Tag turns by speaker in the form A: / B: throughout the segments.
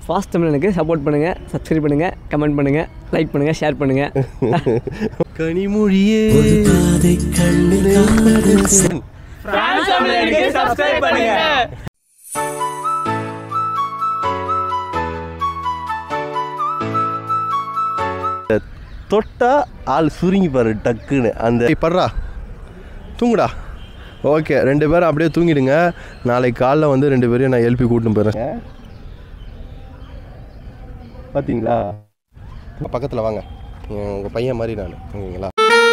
A: Fast தமிழனுக்கு support பண்ணுங்கள், subscribe பண்ணுங்கள், கமெண்ட் பண்ணுங்கள், லைக் பண்ணுங்கள், ஷேர் பண்ணுங்கள்.
B: கனிமொழியே சப்ஸ்கிரைப் பண்ணுங்க. தொட்டா ஆள் சுருங்கி பாரு டக்குன்னு. அந்த படுறா தூங்குடா. ஓகே, 2 பேரும் அப்படியே தூங்கிடுங்க. நாளைக்கு காலைல வந்து 2 பேரையும் நான் எழுப்பி கூட்டின்னு போயிடுறேன். பார்த்தீங்களா, பக்கத்தில் வாங்க, உங்கள் பையன் மாதிரி நான். ஓகேங்களா?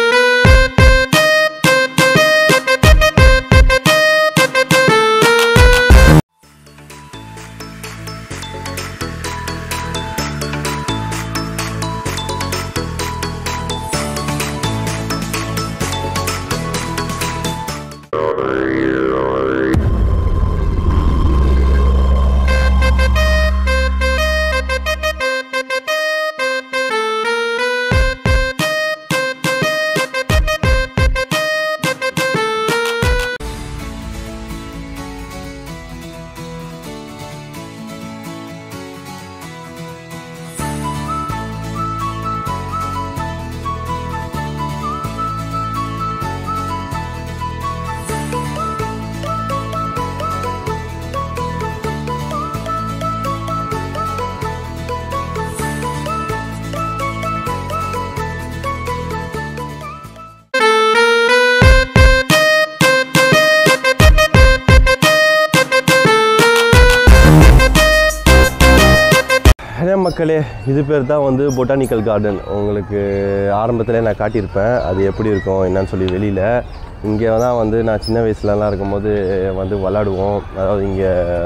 B: மக்களே, இது பேர் தான் வந்து பொட்டானிக்கல் கார்டன். உங்களுக்கு ஆரம்பத்தில் நான் காட்டியிருப்பேன் அது எப்படி இருக்கும் என்னன்னு சொல்லி. வெளியில் இங்கே தான் வந்து நான் சின்ன வயசுலலாம் இருக்கும்போது வந்து விளாடுவோம். அதாவது இங்கே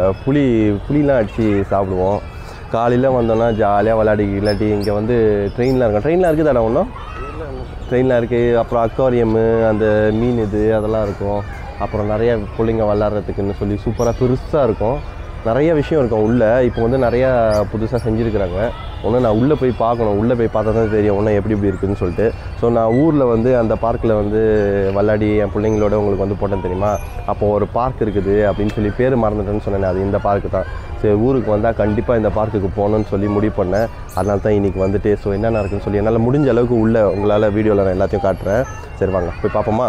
B: புளிலாம் அடித்து சாப்பிடுவோம். காலையில் வந்தோன்னா ஜாலியாக விளாடி. இல்லாட்டி இங்கே வந்து ட்ரெயின்லாம் இருக்கும். ட்ரெயின்லாம் இருக்குதாடா ஒன்றும்? ட்ரெயின்லாம் இருக்குது. அப்புறம் அக்வாரியமு, அந்த மீன் இது அதெல்லாம் இருக்கும். அப்புறம் நிறைய பிள்ளைங்க விளாட்றதுக்குன்னு சொல்லி சூப்பராக பெருசாக இருக்கும். நிறைய விஷயம் இருக்கும் உள்ளே. இப்போ வந்து நிறையா புதுசாக செஞ்சுருக்குறாங்க. ஒன்று நான் உள்ளே போய் பார்க்கணும். உள்ளே போய் பார்த்தா தான் தெரியும் ஒன்றும் எப்படி இருக்குதுன்னு சொல்லிட்டு. ஸோ நான் ஊரில் வந்து அந்த பார்க்கில் வந்து விளாடி என் பிள்ளைங்களோட உங்களுக்கு வந்து போட்டேன் தெரியுமா. அப்போது ஒரு பார்க் இருக்குது அப்படின்னு சொல்லி பேர் மறந்துட்டேன்னு சொன்னேன். அது இந்த பார்க்கு தான். சரி, ஊருக்கு வந்தால் கண்டிப்பாக இந்த பார்க்குக்கு போகணுன்னு சொல்லி முடிவு பண்ணேன். அதனால தான் இன்றைக்கி வந்துட்டு ஸோ என்னென்ன இருக்குதுன்னு சொல்லி என்னால் முடிஞ்ச அளவுக்கு உள்ளே உங்களால் வீடியோவில் நான் எல்லாத்தையும் காட்டுறேன். சரி வாங்க போய் பார்ப்போமா.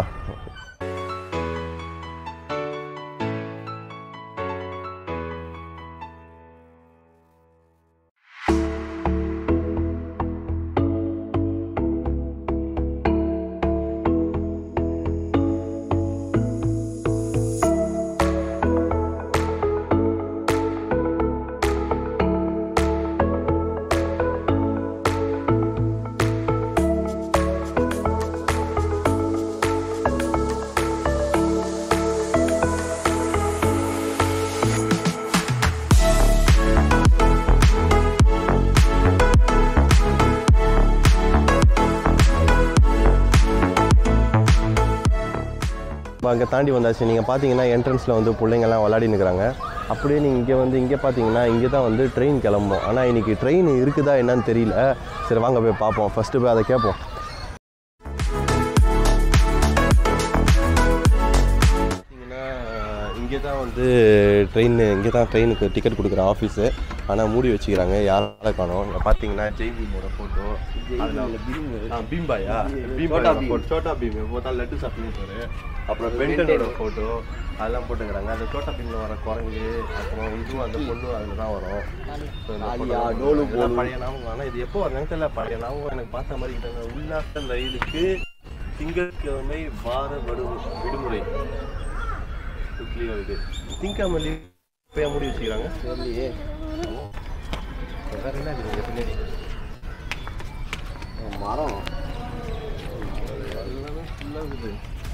B: அங்கே தாண்டி வந்தாச்சு. நீங்கள் பார்த்தீங்கன்னா என்ட்ரன்ஸில் வந்து பிள்ளைங்கள்லாம் விளையாடி நிற்கிறாங்க. அப்படியே நீங்கள் இங்கே பார்த்தீங்கன்னா இங்கே தான் வந்து ட்ரெயின் கிளம்பும். ஆனால் இன்றைக்கி ட்ரெயின் இருக்குதா என்னன்னு தெரியல. சரி வாங்க போய் பார்ப்போம். ஃபஸ்ட்டு போய் அதை கேட்போம். இங்கே தான் வந்து இங்கே தான் ட்ரெயினுக்கு டிக்கெட் கொடுக்குற ஆஃபீஸு. ஆனால் மூடி வச்சுக்கிறாங்க, யாரால காணோம். இங்கே பார்த்தீங்கன்னா ஜெய்பீமோட ஃபோட்டோ, பீம்பாயா சோட்டா பீம் போட்டா லட்டு சாப்பிட்டு, அப்புறம் பெண்டனோட ஃபோட்டோ அதெல்லாம் போட்டுக்கிறாங்க. அந்த சோட்டா பீமில் வர குரங்கு, அப்புறம் இதுவும் அந்த பொண்ணு அதில் தான் வரும். பழைய ஞாபகம். ஆனால் இது எப்போ வரணும்னு தெரியல. பழைய ஞாபகம் எனக்கு பார்த்த மாதிரி கிட்டாங்க. உல்லாச ரயிலுக்கு திங்கட்கிழமை வார விடுமுறை வருது. திங்காமல்லி போய் மூடி வச்சுக்கிறாங்க. வேற என்ன இருக்குது பின்னாடி? மரம் எல்லாமே ஃபுல்லாக இருக்குது.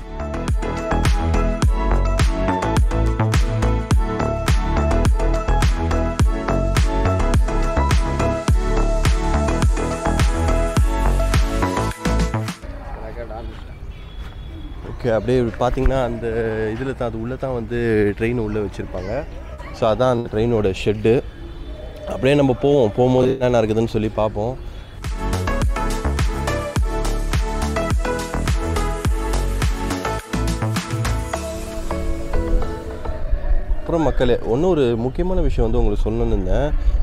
B: ஓகே, அப்படியே பார்த்தீங்கன்னா அந்த இதில் தான் அது உள்ளே தான் வந்து ட்ரெயின் உள்ளே வச்சுருப்பாங்க. ஸோ அதான் அந்த ட்ரெயினோட ஷெட்டு. அப்படியே நம்ம போகும்போது என்னென்ன இருக்குதுன்னு சொல்லி பார்ப்போம். அப்புறம் மக்களே, இன்னொரு முக்கியமான விஷயம் வந்து உங்களுக்கு சொல்லணுன்னு இருந்தேன்.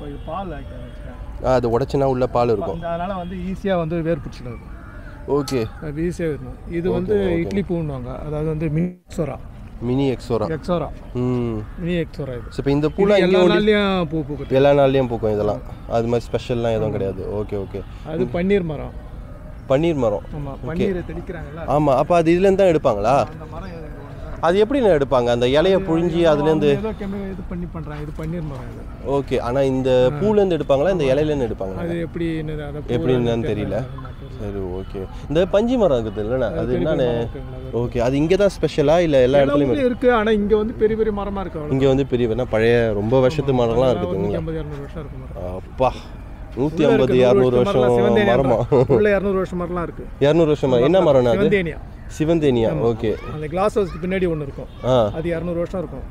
C: இப்போ இது பால்
B: அது உடச்சினா உள்ள பால் இருக்கும்.
C: அதனால் வந்து ஈஸியாக வந்து வேர் பிடிச்சிடும்.
B: ஓகே,
C: அது ஈஸியாக இருக்கணும். இது வந்து இட்லி பூன்னுவாங்க, அதாவது வந்து மினி எக்ஸோரா மினி எக்ஸோரா இது.
B: இப்போ இந்த பூலாம்
C: எல்லா நாள்லையும் பூ பூக்கும்,
B: எல்லா நாள்லையும் பூக்கும் இதெல்லாம். அது மாதிரி ஸ்பெஷல்லாம் எதுவும் கிடையாது. Okay okay.
C: அது பன்னீர் மரம். ஆமாம், பன்னீரை தெளிக்கிறாங்கல்ல.
B: ஆமாம், அப்போ அது இதுலேருந்து தான் எடுப்பாங்களா?
C: அந்த மரம்
B: அது எப்படி எடுப்பாங்க? அந்த இலையை புழிஞ்சி அதுலேருந்து
C: ஏதோ கெமிக்கல் இது பண்ணி பண்ணுறாங்க. இது பன்னீர் மரம் இது.
B: ஓகே, ஆனால் இந்த பூலேருந்து எடுப்பாங்களா இந்த இலையிலேருந்து எடுப்பாங்களா?
C: அது
B: எப்படின்னு தெரியல. சரி ஓகே. இந்த பஞ்சு மரம் இருக்குது இல்லைண்ணா, அது என்னன்னு? ஓகே, அது இங்கே தான் ஸ்பெஷலா இல்லை எல்லா இடத்துலையும்
C: இருக்குது? ஆனால் இங்கே வந்து பெரிய பெரிய மரமாக இருக்குது.
B: இங்கே வந்து பெரிய பழைய ரொம்ப வருஷத்து மரம்லாம் இருக்குது.
C: 150-200 வருஷம் இருக்கும்.
B: அப்பா, 150-200 வருஷம் மரமா?
C: உள்ள 200 வருஷம் மரம்லாம் இருக்குது.
B: 200 வருஷமா? என்ன மரம் அது? சிவந்தேனியா. ஓகே.
C: அந்த கிளாஸ் ஹவுஸ்க்கு பின்னாடி ஒன்று இருக்கும், அது 200 வருஷம் இருக்கும்.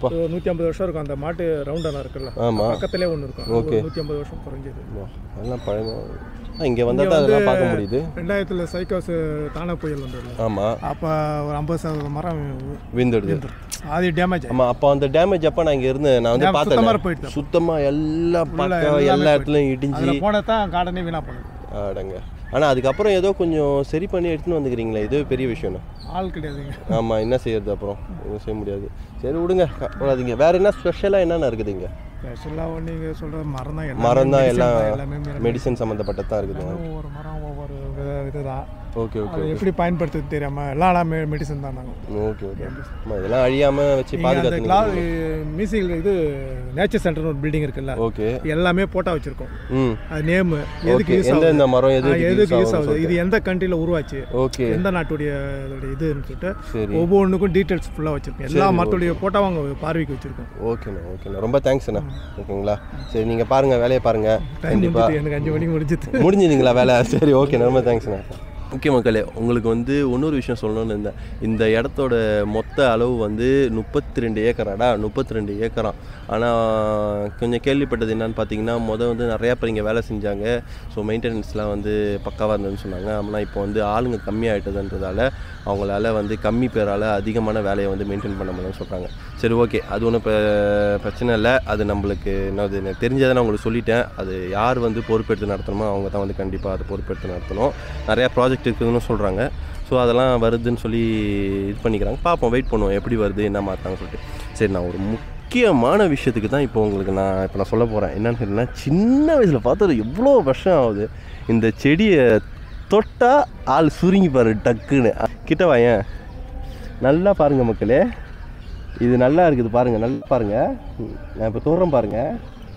C: 150 வருஷம் இருக்கும். அந்த மாட்டு ரவுண்டானா இருக்குல்ல, பக்கத்துலேயே ஒன்று இருக்கும். 150 வருஷம் குறைஞ்சது.
B: அதெல்லாம் பழமை. இங்கே வந்தால் தான் அதெல்லாம் பார்க்க முடியுது.
C: 2000 சைக்காஸ் தானா புயல் வந்தது.
B: ஆமாம்,
C: அப்போ ஒரு 50% மரம்
B: விழுந்துடுது.
C: அது டேமேஜ்.
B: ஆமாம், அப்போ அந்த டேமேஜ் அப்போ நான் இங்கே இருந்து நான் வந்து பார்த்தேன். சுத்தமாக எல்லா பக்கம் எல்லா இடத்துலையும் இடிஞ்சு
C: போனால் தான் கார்டனே வீணாக போனது.
B: ஆடங்க. ஆனால் அதுக்கப்புறம் ஏதோ கொஞ்சம் சரி பண்ணி எடுத்துன்னு வந்துக்கிறீங்களே, இது பெரிய விஷயம்.
C: ஆள் கிடையாதுங்க.
B: ஆமாம், என்ன செய்யறது? அப்புறம் எதுவும் செய்ய முடியாது. சரி விடுங்க, போடாதீங்க. வேறு என்ன ஸ்பெஷலாக என்னென்ன இருக்குதுங்க?
C: ஸ்பெஷலாக நீங்கள் சொல்கிற
B: மரம் தான் எல்லாம் மெடிசன் சம்மந்தப்பட்டது தான் இருக்குது.
C: ஒவ்வொரு மரம் ஒவ்வொரு இதுதான்.
B: Okay okay.
C: எப்படி பயன்படுத்துறது தெரியாமல் எல்லாம் மெடிசன் தான் நாங்கள்.
B: Okay okay. இதெல்லாம் அழியாமல் வச்சு பாதுகாத்து.
C: மியூசிக் இது நேச்சர் சென்டர்னு ஒரு பில்டிங் இருக்குல்ல, ஓகே, எல்லாமே போட்டோ வச்சுருக்கோம். அது நேம், எதுக்கு யூஸ் ஆகுது,
B: எந்த மரம்
C: எதுக்கு யூஸ் ஆகுது, இது எந்த கண்ட்ரியில் உருவாச்சு, ஓகே, எந்த நாட்டுடைய இதுன்னு சொல்லிட்டு ஒவ்வொன்றுக்கும் டீட்டெயில்ஸ் ஃபுல்லாக வச்சுருக்கோம். எல்லா மரத்துடைய போட்டோவும் அவங்க பார்வைக்கு வச்சுருக்கோம்.
B: ஓகேண்ணா ஓகேண்ணா, ரொம்ப தேங்க்ஸ்ண்ணா. ஓகேங்களா, சரி நீங்கள் பாருங்கள், வேலையை பாருங்கள். கண்டிப்பாக எனக்கு 5 மணிக்கு முடிஞ்சுதுங்களா வேலை? சரி ஓகேண்ணா, ரொம்ப தேங்க்ஸ்ண்ணா. முக்கிய மக்களே, உங்களுக்கு வந்து இன்னொரு விஷயம் சொல்லணும்னு இருந்தேன். இந்த இடத்தோட மொத்த அளவு வந்து 32 ஏக்கராடா, 32 ஏக்கராம். ஆனால் கொஞ்சம் கேள்விப்பட்டது என்னன்னு பார்த்தீங்கன்னா, வந்து நிறையா பேர் இங்கே வேலை செஞ்சாங்க. ஸோ மெயின்டெனன்ஸ்லாம் வந்து பக்காவாக இருந்ததுன்னு சொன்னாங்க. ஆனால் இப்போ வந்து ஆளுங்க கம்மியாகிட்டதுன்றதால அவங்களால வந்து கம்மி பேரால் அதிகமான வேலையை வந்து மெயின்டைன் பண்ண முடியும்னு சொல்கிறாங்க. சரி ஓகே, அது ஒன்றும் பிரச்சனை இல்லை. அது நம்மளுக்கு என்னது தெரிஞ்சதை நான் உங்களுக்கு சொல்லிட்டேன். அது யார் வந்து பொறுப்பெடுத்து நடத்தணுமோ அவங்க தான் வந்து கண்டிப்பாக அதை பொறுப்பெடுத்து நடத்தணும். நிறையா ப்ராஜெக்ட் இருக்குதுன்னு சொல்கிறாங்க. ஸோ அதெல்லாம் வருதுன்னு சொல்லி இது பண்ணிக்கிறாங்க. பார்ப்போம், வெயிட் பண்ணுவோம் எப்படி வருது, என்ன மாற்றாங்கன்னு சொல்லிட்டு. சரி, நான் ஒரு முக்கியமான விஷயத்துக்கு தான் இப்போ உங்களுக்கு நான் சொல்ல போகிறேன். என்னென்னு சொன்னா, சின்ன வயசில் பார்த்தது எவ்வளோ வருஷம் ஆகுது. இந்த செடியை தொட்டால் ஆள் சுருங்கி பாரு டக்குன்னு. கிட்ட வாயேன், நல்லா பாருங்கள் மக்களே, இது நல்லா இருக்குது பாருங்கள், நல்லா பாருங்கள். நான் இப்போ தோறுறேன் பாருங்கள்,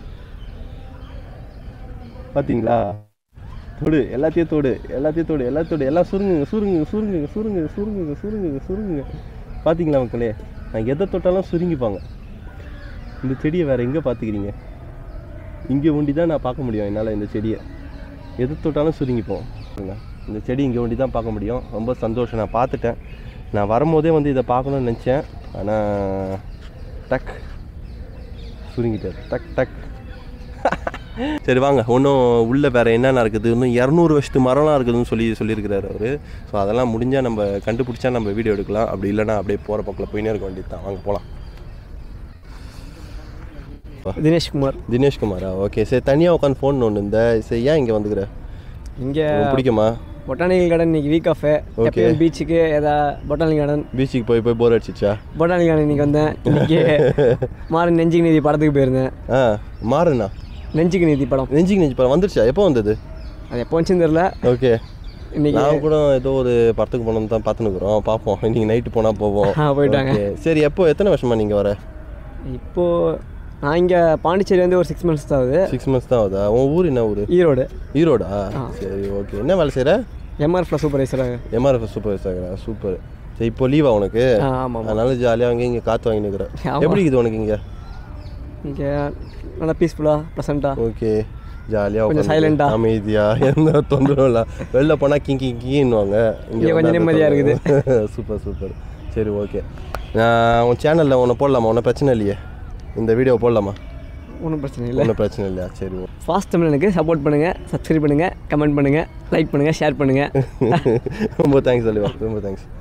B: பார்த்தீங்களா? தொடு, எல்லாத்தையும் தொடு, எல்லாத்தையும் தொடு, எல்லாம் சுருங்குங்க சுருங்குங்க சுருங்குங்க சுருங்குங்க சுருங்குங்க சுருங்குங்க சுருங்குங்க. பார்த்தீங்களா மக்களே, நான் எதை தொட்டாலும் சுருங்கிப்பாங்க. இந்த செடியை வேறு எங்கே பார்த்துக்கிறீங்க? இங்கே ஒண்டி தான் நான் பார்க்க முடியும் என்னால். இந்த செடியை எதை தொட்டாலும் சுருங்கிப்போம். இந்த செடி இங்கே ஒண்டி தான் பார்க்க முடியும். ரொம்ப சந்தோஷம், நான் பார்த்துட்டேன். நான் வரும்போதே வந்து இதை பார்க்கணுன்னு நினச்சேன். ஆனால் டக் சுருங்கிட்டார், டக் டக். சரி வாங்க, இன்னும் உள்ளே வேறு என்னென்ன இருக்குது, இன்னும் 200 வருஷத்து மரம்லாம் இருக்குதுன்னு சொல்லியிருக்கிறாரு அவர். ஸோ அதெல்லாம் முடிஞ்சால் நம்ம கண்டுபிடிச்சா நம்ம வீடியோ எடுக்கலாம். அப்படி இல்லைனா அப்படியே போகிற பக்கத்தில் போயினே இருக்க வேண்டியது தான். வாங்க போகலாம். தினேஷ்குமாரா? ஓகே, சரி. தனியாக உட்காந்து ஃபோன் ஒன்று இந்த சரி, ஏன் இங்கே வந்துக்கிற?
A: இங்கே
B: பிடிக்குமா?
A: பொட்டானிக்கல் கார்டன் இன்னைக்கு வீக் ஆஃப். ஓகே, பீச்சுக்கு பொட்டானிக்கல் கார்டன்
B: பீச்சுக்கு போய் போர் அடிச்சிச்சா?
A: பொட்டானிக்கல் கார்டன் இன்னைக்கு வந்தேன். இன்னைக்கு மாறன் நெஞ்சுக்கு நீதி படத்துக்கு போயிருந்தேன்.
B: மாறனா?
A: நெஞ்சுக்கு நீதி படம்.
B: நெஞ்சுக்கு நீதி படம் வந்துருச்சா? எப்போ வந்தது?
A: அது எப்போ வந்துச்சுன்னு தெரியல.
B: ஓகே, இன்னைக்கு நான் கூட ஏதோ ஒரு படத்துக்கு போனோம்னு தான் பார்த்துன்னுக்குறோம். பார்ப்போம், இன்னைக்கு நைட்டு போனால் போவோம்.
A: போயிட்டாங்க.
B: சரி, எப்போ எத்தனை வருஷமா நீங்கள் வர?
A: இப்போது நான் இங்கே பாண்டிச்சேரி வந்து ஒரு 6 months தான் ஆகுது. 6
B: months தான் ஆகுதா? உன் ஊர் என்ன ஊர்? ஈரோடா? சரி ஓகே. என்ன வேலை செய்கிற?
A: எம்ஆர்எஃப்ல சூப்பர்வைசராக.
B: எம்ஆர்எஃப் சூப்பர்வைசராக? சூப்பர். சரி, இப்போ லீவா உனக்கு?
A: ஆமாம்.
B: அதனால ஜாலியாக அங்கே இங்கே காற்று வாங்கி நிற்கிறேன். எப்படி இருக்குது உனக்கு இங்கே?
A: இங்கே நல்லா பீஸ்ஃபுல்லாக ப்ளசண்ட்டாக.
B: ஓகே, ஜாலியாக
A: கொஞ்சம் சைலண்டாக
B: அமைதியாக, எந்த தொந்தரவும் இல்லை. வெளில போனால் கிங்கின்னுவாங்க, இங்கே
A: கொஞ்சம் நிம்மதியாக இருக்குது.
B: Super super. சரி ஓகே, உன் சேனலில் ஒன்று போடலாமா? ஒன்றும் பிரச்சனை இல்லையே? இந்த வீடியோ போடலாமா?
A: ஒன்றும் பிரச்சனை இல்லை.
B: ஒன்றும் பிரச்சனை இல்லையா? சரி ஓகே.
A: ஃபாஸ்ட் தமிழனுக்கு சப்போர்ட் பண்ணுங்கள், சப்ஸ்கிரைப் பண்ணுங்கள், கமெண்ட் பண்ணுங்கள், லைக் பண்ணுங்கள், ஷேர் பண்ணுங்கள்.
B: ரொம்ப தேங்க்ஸ் அலிவா, ரொம்ப தேங்க்ஸ்.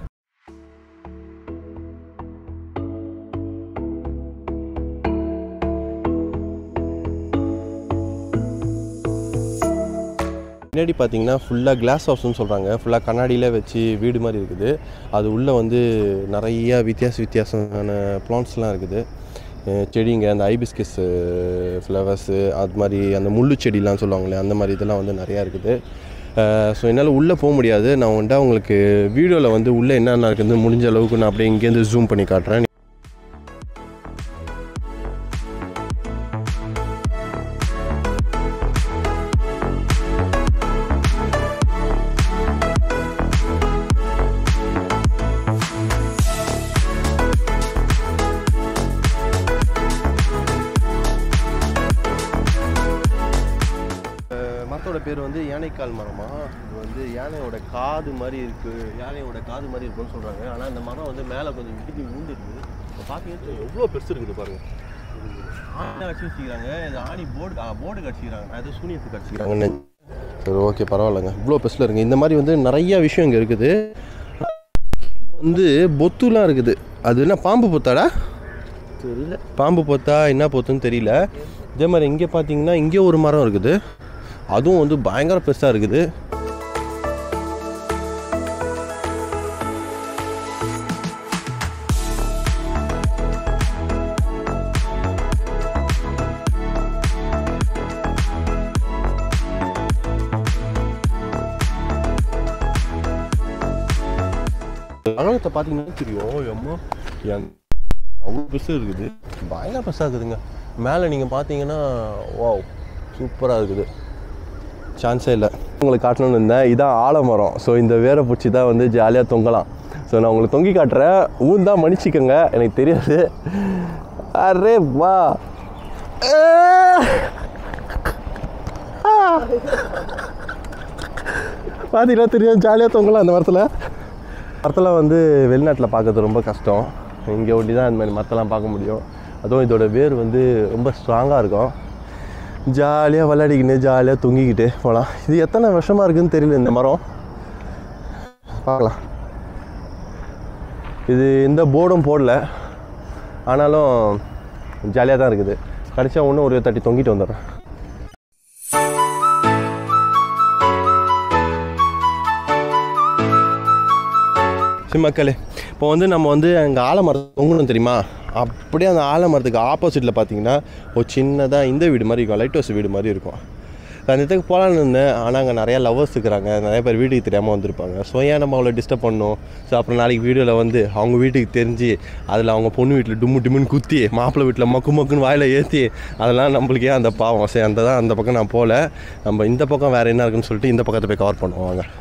B: முன்னாடி பார்த்தீங்கன்னா ஃபுல்லாக கிளாஸ் ஹவுஸ்னு சொல்கிறாங்க. ஃபுல்லாக கண்ணாடியில் வச்சு வீடு மாதிரி இருக்குது. அது உள்ளே வந்து நிறையா வித்தியாசமான பிளான்ட்ஸ்லாம் இருக்குது. செடிங்க, அந்த ஐபிஸ்கஸ் ஃப்ளவர்ஸு, அது மாதிரி அந்த முள்ளு செடிலாம் சொல்லுவாங்களே, அந்த மாதிரி இதெல்லாம் வந்து நிறையா இருக்குது. ஸோ என்னால் உள்ளே போக முடியாது. நான் வந்துட்டு உங்களுக்கு வீடியோவில் வந்து உள்ளே என்னென்ன இருக்குதுன்னு முடிஞ்ச அளவுக்கு நான் அப்படியே இங்கேருந்து ஜூம் பண்ணி காட்டுறேன். மரத்தோட பேர் வந்து யானைக்கால் மரமா. இது வந்து யானையோட காது மாதிரி இருக்குது, இருக்குன்னு சொல்கிறாங்க. ஆனால் இந்த மரம் வந்து மேலே கொஞ்சம் இடிஞ்சு விழுந்துருக்குது. இப்போ பார்த்தீங்கன்னா எவ்வளோ பெருசு இருக்குது பாருங்கள். ஆணி கடிச்சு வச்சுக்கிறாங்க. இது ஆணி போர்டு கடிச்சிக்கிறாங்க. நான் எதுவும் சூனியத்துக்கு கடிச்சிக்கிறாங்கன்னு. சரி, ஓகே, பரவாயில்லைங்க. இவ்வளோ பெருசில் இருக்குங்க. இந்த மாதிரி வந்து நிறையா விஷயம் இங்கே இருக்குது. வந்து பொத்துலாம் இருக்குது. அது என்ன பாம்பு பொத்தாடா தெரியல. பாம்பு பொத்தா என்ன பொத்துன்னு தெரியல. இதே மாதிரி இங்கே பார்த்தீங்கன்னா இங்கே ஒரு மரம் இருக்குது. அதுவும் வந்து பயங்கர பெருசாக இருக்குது. அகலத்தை பார்த்தீங்கன்னா தெரியும். அம்மா அவ்வளோ பெருசாக இருக்குது. பயங்கர பெருசாக இருக்குதுங்க. மேலே நீங்கள் பார்த்தீங்கன்னா வாவ் சூப்பராக இருக்குது. சான்ஸே இல்லை. உங்களுக்கு காட்டணும்னு இருந்தேன். இதான் ஆலமரம். ஸோ இந்த வேரை பிடிச்சி தான் வந்து ஜாலியாக தொங்கலாம். ஸோ நான் உங்களுக்கு தொங்கி காட்டுறேன். தான் மன்னிச்சிக்கோங்க, எனக்கு தெரியாது. அரே வா, பார்த்தீங்கன்னா தெரியும், ஜாலியாக தொங்கலாம். அந்த மரத்தில் வந்து வெளிநாட்டில் பார்க்கறது ரொம்ப கஷ்டம். இங்கே ஒட்டி தான் இந்த மாதிரி மரத்தெல்லாம் பார்க்க முடியும். அதுவும் இதோட வேர் வந்து ரொம்ப ஸ்ட்ராங்காக இருக்கும். ஜாலியாக விளையாடிக்கின்னு ஜாலியாக தொங்கிக்கிட்டு போகலாம். இது எத்தனை வருஷமாக இருக்குதுன்னு தெரியல இந்த மரம். பார்க்கலாம். இது எந்த போர்டும் போடல, ஆனாலும் ஜாலியாக தான் இருக்குது. கடைசியாக ஒன்று ஒரு தட்டி தொங்கிட்டு வந்துடுறேன். சரி மக்களே, இப்போ வந்து நம்ம வந்து அங்கே ஆலமரத்தை தொங்கணும் தெரியுமா? அப்படியே அந்த ஆலமரத்துக்கு ஆப்போசிட்டில் பார்த்தீங்கன்னா ஒரு சின்னதாக இந்த வீடு மாதிரி இருக்கும், லைட் ஹவுஸ் வீடு மாதிரி இருக்கும். அந்த இடத்துக்கு போகலான்னு இருந்தேன். ஆனால் அங்கே நிறையா லவ்வர்ஸ் இருக்கிறாங்க. நிறைய பேர் வீட்டுக்கு தெரியாமல் வந்திருப்பாங்க. ஸோ ஏன் நம்ம அவ்வளோ டிஸ்டர்ப் பண்ணணும்? ஸோ அப்புறம் நாளைக்கு வீடியோவில் வந்து அவங்க வீட்டுக்கு தெரிஞ்சு அதில் அவங்க பொண்ணு வீட்டில் டிம்முன்னு குத்தி, மாப்பிள்ளை வீட்டில் மக்குன்னு வாயில் ஏற்றி, அதெல்லாம் நம்மளுக்கு ஏன் அந்த பாவம்? சரி, அந்த பக்கம் நான் போகல. நம்ம இந்த பக்கம் வேறு என்ன இருக்குன்னு சொல்லிட்டு இந்த பக்கத்தை போய் கவர் பண்ணுவோம். வாங்க.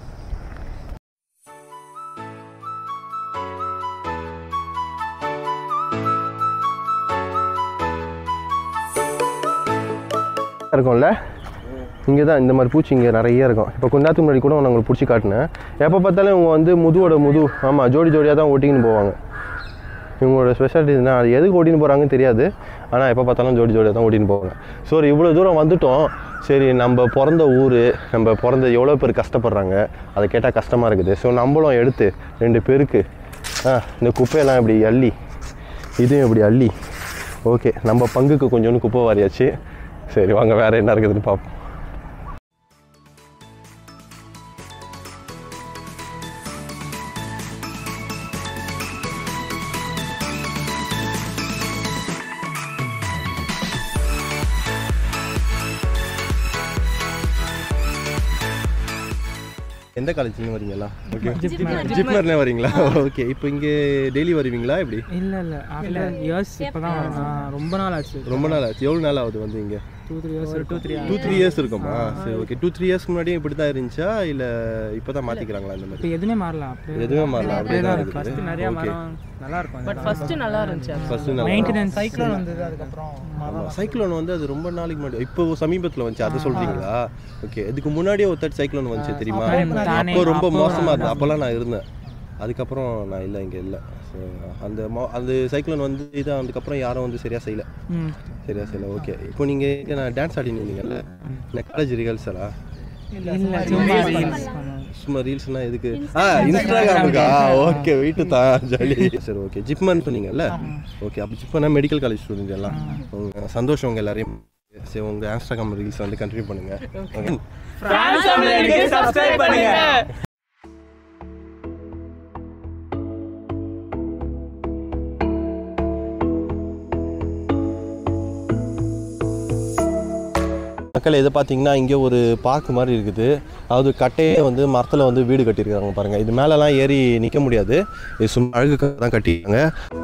B: இருக்கும்ல, இங்கே தான் இந்த மாதிரி பூச்சி இங்கே நிறைய இருக்கும். இப்போ கொஞ்ச நேரத்துக்கு முன்னாடி கூட நான் உங்களுக்கு பிடிச்சி காட்டினேன். எப்போ பார்த்தாலும் இவங்க வந்து முது ஆமாம் ஜோடியாக தான் ஓட்டின்னு போவாங்க. இவங்களோட ஸ்பெஷாலிட்டி என்ன, அது எதுக்கு ஓட்டின்னு போகிறாங்கன்னு தெரியாது. ஆனால் எப்போ பார்த்தாலும் ஜோடியாக தான் ஓட்டின்னு போவாங்க. ஸோ இவ்வளோ தூரம் வந்துட்டோம். சரி, நம்ம பிறந்த ஊர், நம்ம பிறந்த எவ்வளோ பேர் கஷ்டப்படுறாங்க, அதை கேட்டால் கஷ்டமாக இருக்குது. ஸோ நம்மளும் எடுத்து 2 பேருக்கு இந்த குப்பையெல்லாம் இப்படி அள்ளி, இதையும் இப்படி அள்ளி, ஓகே நம்ம பங்குக்கு கொஞ்சோண்டு குப்பை வாரியாச்சு. சரி வாங்க, வேறு என்ன இருக்குதுன்னு பார்ப்போம். எந்த காலேஜ்லேருந்து வரீங்களா? ஓகே, ஜிப்மர்ல வரீங்களா? ஓகே, இப்போ இங்கே டெய்லி வருவீங்களா எப்படி?
D: இல்லை இயர்ஸ் இப்போ தான் ரொம்ப நாள் ஆச்சு.
B: எவ்வளோ நாள் ஆகுது வந்து இங்கே? 2-3 இயர்ஸ் இருக்குமா? சரி, ஓகே. 2-3 இயர்ஸ்க்கு முன்னாடியே இப்படி தான் இருந்துச்சா, இல்லை இப்போ தான் மாற்றிக்கிறாங்களா? இந்த மாதிரி
D: எதுவுமே மாறலாம்.
B: அப்படியே தான் இருக்குது.
D: ஃபர்ஸ்ட் நிறைய மரம் நல்லா இருக்கும்.
E: பட் ஃபர்ஸ்ட் நல்லா இருந்துச்சு.
B: ஃபர்ஸ்ட்
D: மெயின்டெனன்ஸ்
E: சைக்ளோன் வந்தது, அதுக்கப்புறம்
B: சைக்ளோன் வந்து அது ரொம்ப நாளைக்கு முன்னாடி, இப்போ சமீபத்தில் வந்துச்சு, அதை சொல்கிறீங்களா? ஓகே, இதுக்கு முன்னாடியே ஒரு சைக்ளோன் வந்துச்சு தெரியுமா? அப்போ ரொம்ப மோசமாக இருந்தது. அப்போல்லாம் நான் இருந்தேன். அதுக்கப்புறம் நான் இல்லை, இங்கே இல்லை. ஸோ அந்த சைக்ளோன் வந்து இது அதுக்கப்புறம் யாரும் வந்து சரியாக செய்யலை. ஓகே. இப்போ நீங்கள் நான் டான்ஸ் ஆடினு இருந்தீங்கல்ல, காலேஜ் ரிஹர்சலா? சும்மா ரீல்ஸ்னால் எதுக்கு? இன்ஸ்டாகிராமுக்கா? ஓகே, வீட்டு தான் ஜாலி. சரி, ஓகே. ஜிப்மன் சொன்னீங்கல்ல? ஓகே, அப்போ ஜிப்மனா மெடிக்கல் காலேஜ் ஸ்டூடெண்ட் எல்லாம் சந்தோஷம் உங்கள் எல்லாரையும். சரி உங்கள் இன்ஸ்டாகிராம் ரீல்ஸ் வந்து கண்டினியூ பண்ணுங்கள்.
A: சப்ஸ்கிரைப் பண்ணுங்க.
B: மக்கள் இதை பார்த்தீங்கன்னா இங்கே ஒரு பார்க் மாதிரி இருக்குது. அதாவது கட்டையே வந்து மரத்தில் வந்து வீடு கட்டியிருக்காங்க பாருங்கள். இது மேலெலாம் ஏறி நிற்க முடியாது, இது சும்மா அழகுக்காக தான் கட்டியிருக்காங்க.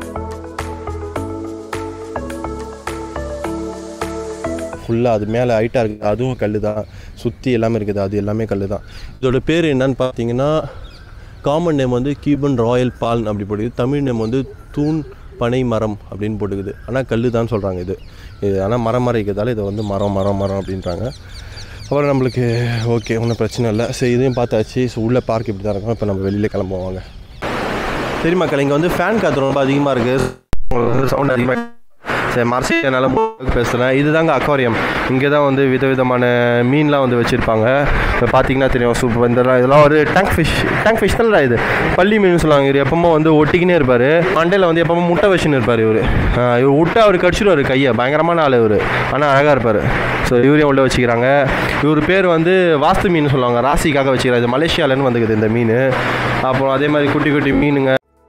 B: ஃபுல்லாக அது மேலே ஹைட்டாக இருக்குது, அதுவும் கல் தான். சுற்றி எல்லாமே இருக்குது, அது எல்லாமே கல் தான். இதோட பேர் என்னன்னு பார்த்தீங்கன்னா காமன் நேம் வந்து கியூபன் ராயல் பால்ன் அப்படி போட்டுக்குது. தமிழ் நேம் வந்து தூண் பனை மரம் அப்படின்னு போட்டுக்குது. ஆனால் கல் தான் சொல்கிறாங்க இது. ஆனால் மரம் இருக்கிறதால இதை வந்து மரம் மரம் மரம் அப்படின்றாங்க. அப்புறம் நம்மளுக்கு ஓகே ஒன்றும் பிரச்சனை இல்லை. சரி இதையும் பார்த்தாச்சு. ஸோ உள்ள பார்க் இப்படி தான் இருக்கும். இப்போ நம்ம வெளியில் கிளம்புவாங்க. சரி மக்கள், இங்கே வந்து ஃபேன் காற்று ரொம்ப அதிகமாக இருக்குது, உங்களுக்கு வந்து சவுண்ட் அதிகமாக. சரி மரசி என்னால் பேசுகிறேன். இதுதாங்க அக்வாரியம். இங்கே தான் வந்து விதவிதமான மீன்லாம் வந்து வச்சுருப்பாங்க. இப்போ பார்த்தீங்கன்னா தெரியும் சூப்பர். இதெல்லாம் ஒரு டேங்க் ஃபிஷ் தான் இது. பள்ளி மீன் சொல்லுவாங்க. இவர் எப்பவுமே வந்து ஒட்டிக்கினே இருப்பார். மண்டையில் வந்து எப்பவுமே முட்டை வச்சுன்னு இருப்பார் இவர். இவர் விட்டா அவர் கடிச்சிடுவார் கையை. பயங்கரமான ஆள் இவர், ஆனால் அழகாக இருப்பார். ஸோ இவரையும் உள்ள வச்சுக்கிறாங்க. இவர் பேர் வந்து வாஸ்து மீன் சொல்லுவாங்க, ராசிக்காக வச்சுக்கிறாங்க. இது மலேசியாவிலேருந்து வந்துக்குது இந்த மீன். அப்புறம் அதே மாதிரி குட்டி குட்டி மீனுங்க.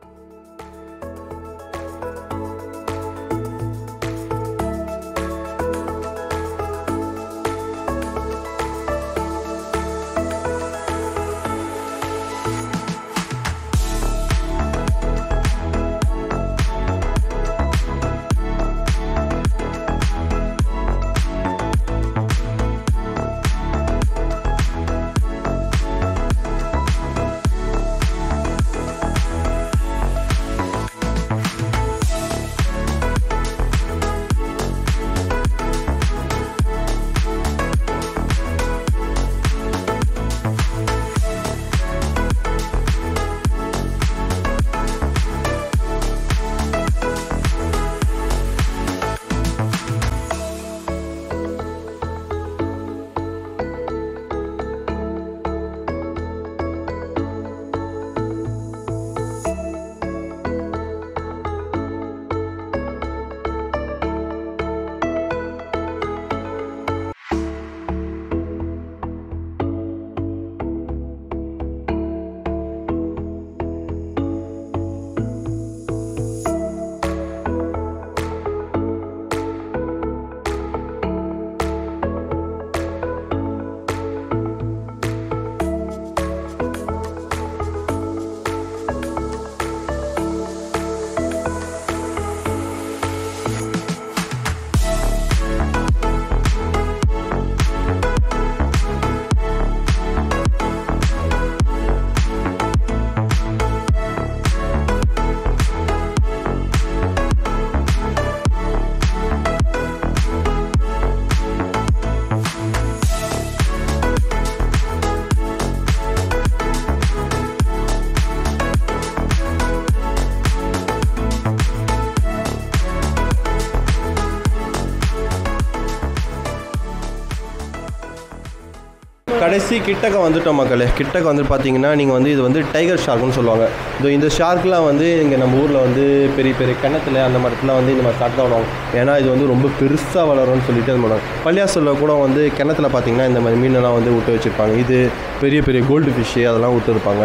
B: கடைசி கிட்டக்க வந்துட்டோம் மக்களே. கிட்டக்க வந்து பார்த்தீங்கன்னா நீங்கள் வந்து இது வந்து டைகர் ஷார்க்குன்னு சொல்லுவாங்க. இந்த ஷார்க்லாம் வந்து இங்கே நம்ம ஊரில் வந்து பெரிய பெரிய கிணத்துல அந்த மாதிரிலாம் வந்து இந்த மாதிரி ஷார்க் தான் விடுவாங்க. ஏன்னா இது வந்து ரொம்ப பெருசாக வளரும்னு சொல்லிட்டு அது பண்ணுவாங்க. பள்ளியாசலில் கூட வந்து கிணத்துல பார்த்தீங்கன்னா இந்த மாதிரி மீனெல்லாம் வந்து விட்டு வச்சுருப்பாங்க. இது பெரிய பெரிய கோல்டு ஃபிஷ்ஷு அதெல்லாம் விட்டுருப்பாங்க.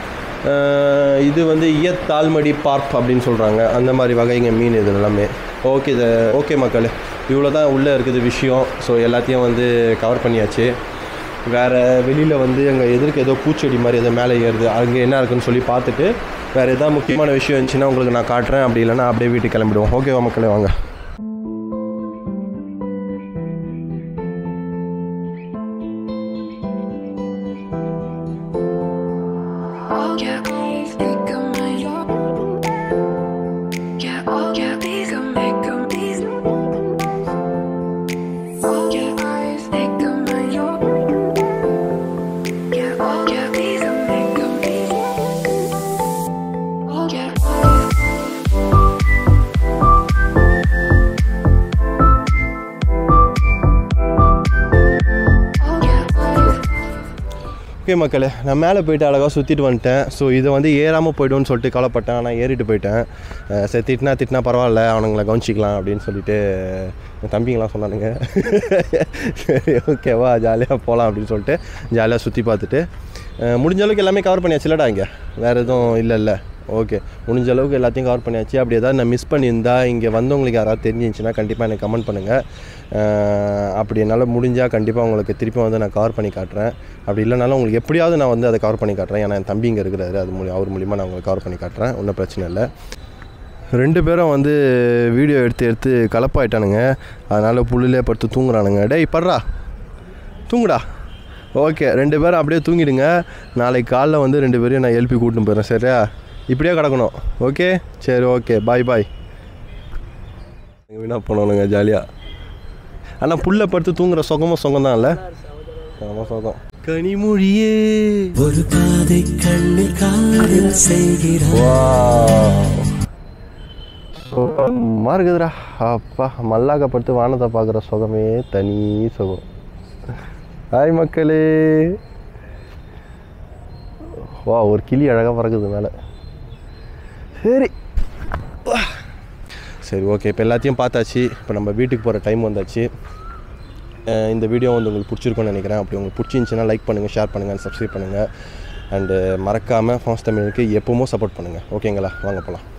B: இது வந்து தால்மடி பார்ப் அப்படின்னு சொல்கிறாங்க. அந்த மாதிரி வகைங்க மீன் இது எல்லாமே. ஓகே மக்களே, இவ்வளோ தான் உள்ளே இருக்குது விஷயம். ஸோ எல்லாத்தையும் வந்து கவர் பண்ணியாச்சு. வேறு வெளியில் வந்து அங்கே எதிர்க்கு ஏதோ பூச்செடி மாதிரி ஏதோ மேலே ஏறுது, அங்கே என்ன இருக்குதுன்னு சொல்லி பார்த்துட்டு வேறு எதாவது முக்கியமான விஷயம் இருந்துச்சுன்னா உங்களுக்கு நான் காட்டுறேன். அப்படி இல்லைன்னா அப்படியே வீட்டுக்கு கிளம்பிடுவோம். ஓகேவா மக்களே, வாங்க. ஓகே மக்களே, நான் மேலே போய்ட்டு அழகாக சுற்றிட்டு வந்துட்டேன். ஸோ இதை வந்து ஏறாமல் போய்டும்னு சொல்லிட்டு கவலைப்பட்டேன். ஆனால் ஏறிட்டு போயிட்டேன். சரி திட்டினா பரவாயில்ல, அவனுங்களை கவனிச்சிக்கலாம் அப்படின்னு சொல்லிட்டு என் தம்பிங்களாம் சொன்னானுங்க. சரி ஓகேவா, ஜாலியாக போகலாம் அப்படின்னு சொல்லிட்டு ஜாலியாக சுற்றி பார்த்துட்டு முடிஞ்ச அளவுக்கு எல்லாமே கவர் பண்ணியாச்சு இல்லைடா. இங்கே வேறு எதுவும் இல்லைல்ல. ஓகே, முடிஞ்ச அளவுக்கு எல்லாத்தையும் கவர் பண்ணியாச்சு. அப்படி ஏதாவது நான் மிஸ் பண்ணியிருந்தா இங்கே வந்தவங்களுக்கு யாராவது தெரிஞ்சிருந்துச்சுன்னா கண்டிப்பாக எனக்கு கமெண்ட் பண்ணுங்கள். அப்படி என்னால் முடிஞ்சால் கண்டிப்பாக உங்களுக்கு திருப்பி வந்து நான் கவர் பண்ணி காட்டுறேன். அப்படி இல்லைனாலும் உங்களுக்கு எப்படியாவது நான் வந்து அதை கவர் பண்ணி காட்டுறேன். ஏன்னா என் தம்பி இங்கே இருக்கிறாரு, அவர் மூலிமா நான் உங்களுக்கு கவர் பண்ணி காட்டுறேன். ஒன்றும் பிரச்சனை இல்லை. 2 பேரும் வந்து வீடியோ எடுத்து கலப்பாயிட்டானுங்க. அதனால் புல்லிலே படுத்து தூங்குறானுங்க. டேய் படுறா, தூங்குடா. ஓகே, 2 பேரும் அப்படியே தூங்கிடுங்க. நாளைக்கு காலைல வந்து 2 பேரையும் நான் எழுப்பி கூட்டின்னு போயிடுறேன். சரியா, இப்படியே கிடக்கணும். ஓகே சரி, ஓகே பாய். வீணாக போனோனுங்க ஜாலியாக. ஆனால் புல்லை படுத்து தூங்குற சுகம் தான் இல்லை, சுகம். கனிமொழியே ஒரு பாதை கண்ணு காதல் செய்கிறாய். சுகமாக இருக்குதுடா. அப்பா, மல்லாக்கப்படுத்து வானத்தை பார்க்குற சுகமே தனி சுகம். ஹாய் மக்களே. வா, ஒரு கிளி அழகாக பறக்குது மேலே. சரி ஓகே, இப்போ எல்லாத்தையும் பார்த்தாச்சு. இப்போ நம்ம வீட்டுக்கு போகிற டைம் வந்தாச்சு. இந்த வீடியோ வந்து உங்களுக்கு பிடிச்சிருக்குன்னு நினைக்கிறேன். அப்படி உங்களுக்கு பிடிச்சிருந்துச்சின்னா லைக் பண்ணுங்கள், ஷேர் பண்ணுங்கள், சப்ஸ்கிரைப் பண்ணுங்கள். அண்டு மறக்காமல் ஃபாஸ்ட் தமிழுக்கு எப்போவும் சப்போர்ட் பண்ணுங்கள். ஓகேங்களா, வாங்க போகலாம்.